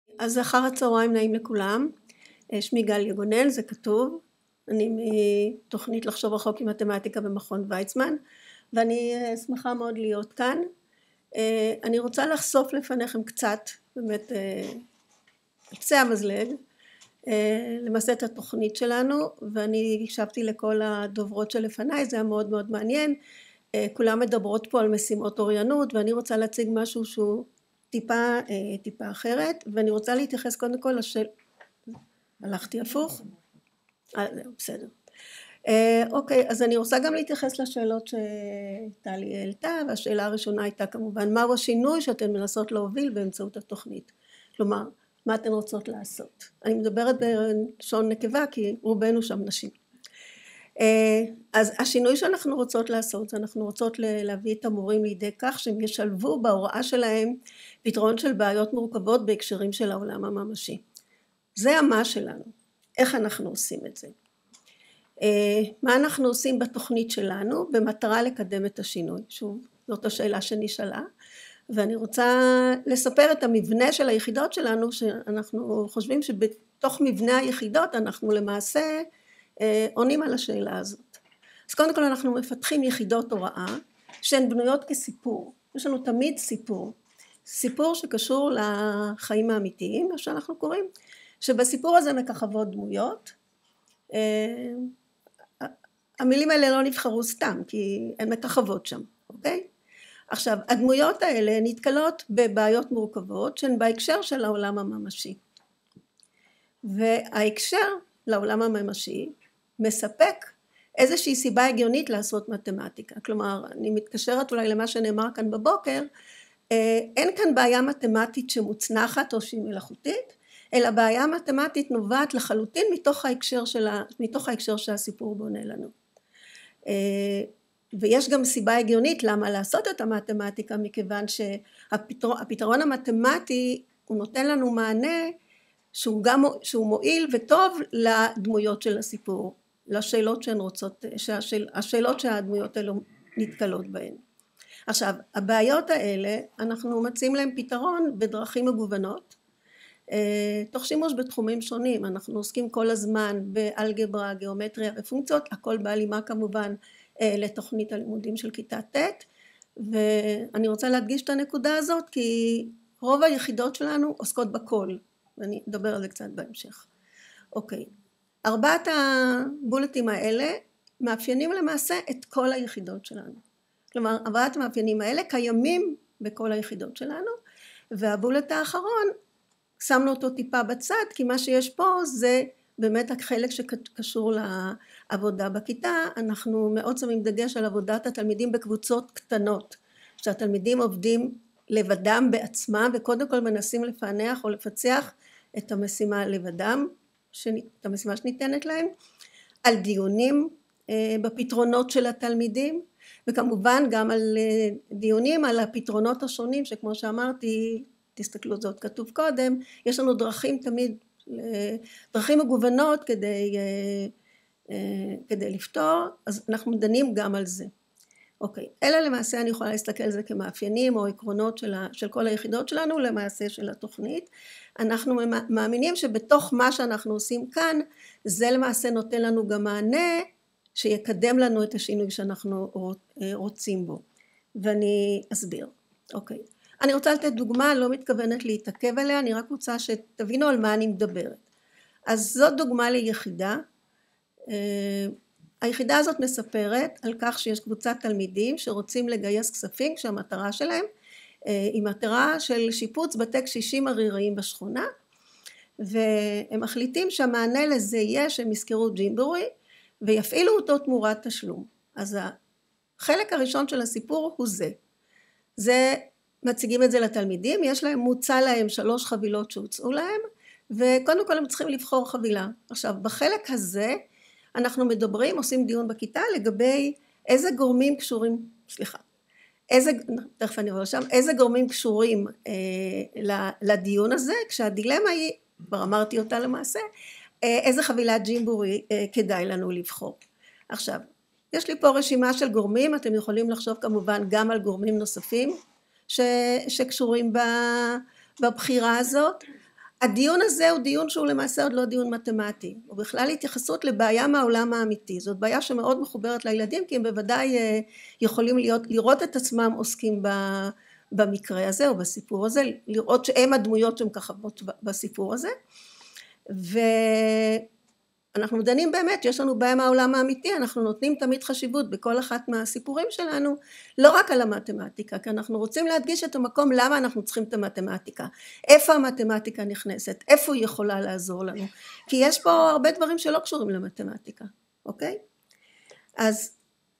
אז אחר הצהריים נעים לכולם, שמי גליה גונן, זה כתוב, אני מתוכנית לחשוב רחוק עם מתמטיקה במכון ויצמן, ואני שמחה מאוד להיות כאן. אני רוצה לחשוף לפניכם קצת, באמת על קצה המזלג, למעשה את התוכנית שלנו, ואני הקשבתי לכל הדוברות שלפניי, זה היה מאוד מאוד מעניין, כולם מדברות פה על משימות אוריינות, ואני רוצה להציג משהו שהוא טיפה אחרת, ואני רוצה להתייחס קודם כל הלכתי הפוך? בסדר. אוקיי, אז אני רוצה גם להתייחס לשאלות שטלי העלתה, והשאלה הראשונה הייתה כמובן, מהו השינוי שאתן מנסות להוביל באמצעות התוכנית? כלומר, מה אתן רוצות לעשות? אני מדברת בלשון נקבה, כי רובנו שם נשים. אז השינוי שאנחנו רוצות לעשות, אנחנו רוצות להביא את המורים לידי כך שהם ישלבו בהוראה שלהם פתרון של בעיות מורכבות בהקשרים של העולם הממשי. זה המה שלנו, איך אנחנו עושים את זה. מה אנחנו עושים בתוכנית שלנו במטרה לקדם את השינוי? שוב, זאת השאלה שנשאלה, ואני רוצה לספר את המבנה של היחידות שלנו, שאנחנו חושבים שבתוך מבנה היחידות אנחנו למעשה עונים על השאלה הזאת. אז קודם כל אנחנו מפתחים יחידות הוראה שהן בנויות כסיפור, יש לנו תמיד סיפור שקשור לחיים האמיתיים, מה שאנחנו קוראים, שבסיפור הזה מככבות דמויות, המילים האלה לא נבחרו סתם כי הן מככבות שם, אוקיי? עכשיו הדמויות האלה נתקלות בבעיות מורכבות שהן בהקשר של העולם הממשי, וההקשר לעולם הממשי מספק איזושהי סיבה הגיונית לעשות מתמטיקה. כלומר, אני מתקשרת אולי למה שנאמר כאן בבוקר, אין כאן בעיה מתמטית שמוצנחת או שהיא מלאכותית, אלא בעיה מתמטית נובעת לחלוטין מתוך ההקשר שהסיפור בונה לנו. ויש גם סיבה הגיונית למה לעשות את המתמטיקה, מכיוון שהפתרון המתמטי הוא נותן לנו מענה שהוא מועיל וטוב לדמויות של הסיפור, לשאלות שהן רוצות, השאלות שהדמויות האלו נתקלות בהן. עכשיו, הבעיות האלה אנחנו מציעים להם פתרון בדרכים מגוונות, תוך שימוש בתחומים שונים. אנחנו עוסקים כל הזמן באלגברה, גיאומטריה ופונקציות, הכל בהלימה כמובן לתוכנית הלימודים של כיתה ט', ואני רוצה להדגיש את הנקודה הזאת כי רוב היחידות שלנו עוסקות בכל, ואני אדבר על זה קצת בהמשך. אוקיי, ארבעת הבולטים האלה מאפיינים למעשה את כל היחידות שלנו. כלומר, ארבעת המאפיינים האלה קיימים בכל היחידות שלנו, והבולט האחרון, שמנו אותו טיפה בצד, כי מה שיש פה זה באמת החלק שקשור לעבודה בכיתה. אנחנו מאוד שמים דגש על עבודת התלמידים בקבוצות קטנות, שהתלמידים עובדים לבדם בעצמם, וקודם כל מנסים לפענח או לפצח את המשימה לבדם, את המשימה שניתנת להם, על דיונים בפתרונות של התלמידים, וכמובן גם על דיונים על הפתרונות השונים, שכמו שאמרתי, תסתכלו, זאת כתוב קודם, יש לנו דרכים תמיד, דרכים מגוונות כדי לפתור, אז אנחנו דנים גם על זה. אוקיי, אלה למעשה אני יכולה להסתכל על זה כמאפיינים או עקרונות של כל היחידות שלנו, למעשה של התוכנית. אנחנו מאמינים שבתוך מה שאנחנו עושים כאן, זה למעשה נותן לנו גם מענה שיקדם לנו את השינוי שאנחנו רוצים בו. ואני אסביר. אוקיי. אני רוצה לתת דוגמה, לא מתכוונת להתעכב עליה, אני רק רוצה שתבינו על מה אני מדברת. אז זאת דוגמה ליחידה. היחידה הזאת מספרת על כך שיש קבוצת תלמידים שרוצים לגייס כספים, כשהמטרה שלהם היא מטרה של שיפוץ בתי קשישים עריריים בשכונה, והם מחליטים שהמענה לזה יהיה שהם יזכרו ג'ימבורי, ויפעילו אותו תמורת תשלום. אז החלק הראשון של הסיפור הוא זה מציגים את זה לתלמידים, יש להם, מוצע להם 3 חבילות שהוצאו להם, וקודם כל הם צריכים לבחור חבילה. עכשיו, בחלק הזה אנחנו מדברים, עושים דיון בכיתה לגבי איזה גורמים קשורים, תכף אני עובר שם, איזה גורמים קשורים לדיון הזה, כשהדילמה היא, כבר אמרתי אותה למעשה, איזה חבילת ג'ימבורי כדאי לנו לבחור. עכשיו, יש לי פה רשימה של גורמים, אתם יכולים לחשוב כמובן גם על גורמים נוספים שקשורים בבחירה הזאת. הדיון הזה הוא דיון שהוא למעשה עוד לא דיון מתמטי, הוא בכלל התייחסות לבעיה מהעולם האמיתי. זאת בעיה שמאוד מחוברת לילדים, כי הם בוודאי יכולים לראות את עצמם עוסקים במקרה הזה או בסיפור הזה, לראות שהם הדמויות שמככבות בסיפור הזה. ואנחנו דנים באמת, יש לנו בעיה מהעולם האמיתי, אנחנו נותנים תמיד חשיבות בכל אחת מהסיפורים שלנו, לא רק על המתמטיקה, כי אנחנו רוצים להדגיש את המקום למה אנחנו צריכים את המתמטיקה, איפה המתמטיקה נכנסת, איפה היא יכולה לעזור לנו, כי יש פה הרבה דברים שלא קשורים למתמטיקה, אוקיי? אז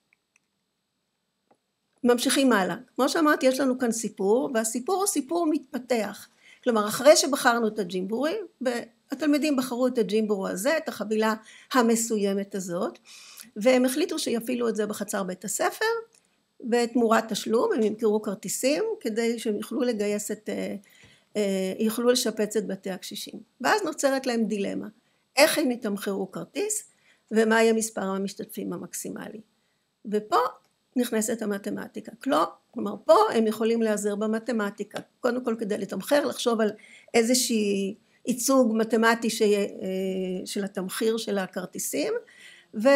ממשיכים הלאה. כמו שאמרתי, יש לנו כאן סיפור, והסיפור הוא סיפור מתפתח. כלומר, אחרי שבחרנו את הג'ימבורי, והתלמידים בחרו את הג'ימבורו הזה, את החבילה המסוימת הזאת, והם החליטו שיפעילו את זה בחצר בית הספר, בתמורת תשלום, הם ימכרו כרטיסים, כדי שהם יוכלו לגייס יוכלו לשפץ את בתי הקשישים. ואז נוצרת להם דילמה, איך הם יתמחרו כרטיס, ומה יהיה מספר המשתתפים המקסימלי. ופה נכנסת המתמטיקה. כלומר, פה הם יכולים להיעזר במתמטיקה. קודם כל כדי לתמחר, לחשוב על איזושהי ייצוג מתמטי של התמחיר של הכרטיסים, וזה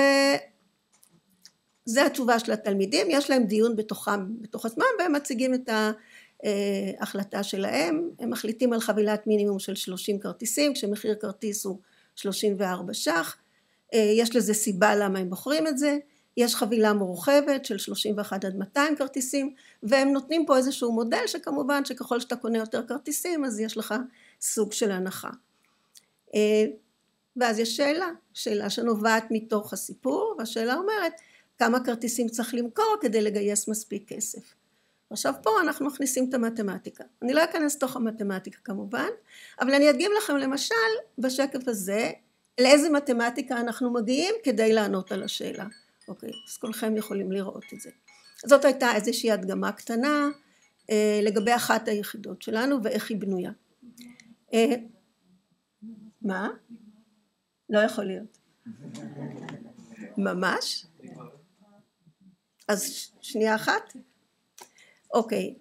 התשובה של התלמידים. יש להם דיון בתוך עצמם, והם מציגים את ההחלטה שלהם. הם מחליטים על חבילת מינימום של 30 כרטיסים, כשמחיר כרטיס הוא 34 ש"ח. יש לזה סיבה למה הם בוחרים את זה. יש חבילה מורחבת של 31 עד 200 כרטיסים, והם נותנים פה איזשהו מודל שכמובן שככל שאתה קונה יותר כרטיסים, אז יש לך סוג של הנחה. ואז יש שאלה שנובעת מתוך הסיפור, והשאלה אומרת, כמה כרטיסים צריך למכור כדי לגייס מספיק כסף. עכשיו פה אנחנו מכניסים את המתמטיקה. אני לא אכנס תוך המתמטיקה כמובן, אבל אני אדגים לכם למשל בשקף הזה, לאיזה מתמטיקה אנחנו מגיעים כדי לענות על השאלה. אוקיי, אז כולכם יכולים לראות את זה. זאת הייתה איזושהי הדגמה קטנה לגבי אחת היחידות שלנו ואיך היא בנויה. מה? לא יכול להיות. ממש? אז שנייה אחת? אוקיי.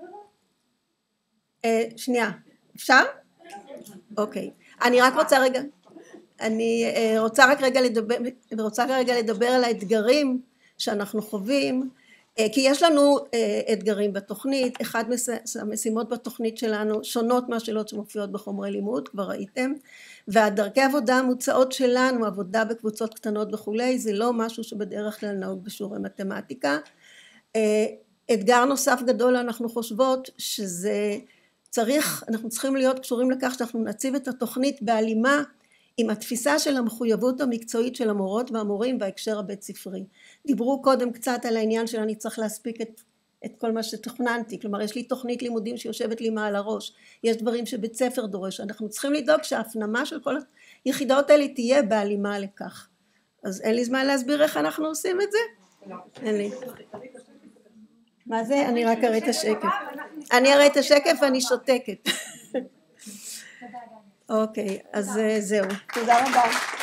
שנייה, אפשר? אוקיי. אני רק רוצה רגע... אני רוצה רגע לדבר על האתגרים שאנחנו חווים, כי יש לנו אתגרים בתוכנית. אחד המשימות בתוכנית שלנו שונות מהשאלות שמופיעות בחומרי לימוד, כבר ראיתם, והדרכי עבודה המוצעות שלנו, עבודה בקבוצות קטנות וכולי, זה לא משהו שבדרך כלל נהוג בשיעורי מתמטיקה. אתגר נוסף גדול, אנחנו חושבות אנחנו צריכים להיות קשורים לכך שאנחנו נציב את התוכנית בהלימה עם התפיסה של המחויבות המקצועית של המורות והמורים בהקשר הבית ספרי. דיברו קודם קצת על העניין של אני צריך להספיק את כל מה שתכננתי, כלומר יש לי תוכנית לימודים שיושבת לי מעל הראש, יש דברים שבית ספר דורש, אנחנו צריכים לדאוג שההפנמה של כל היחידות האלה תהיה בהלימה לכך. אז אין לי זמן להסביר איך אנחנו עושים את זה? אין לי. מה זה? אני רק אראה את השקף. אני אראה את השקף ואני שותקת. אוקיי, אז זהו. תודה רבה.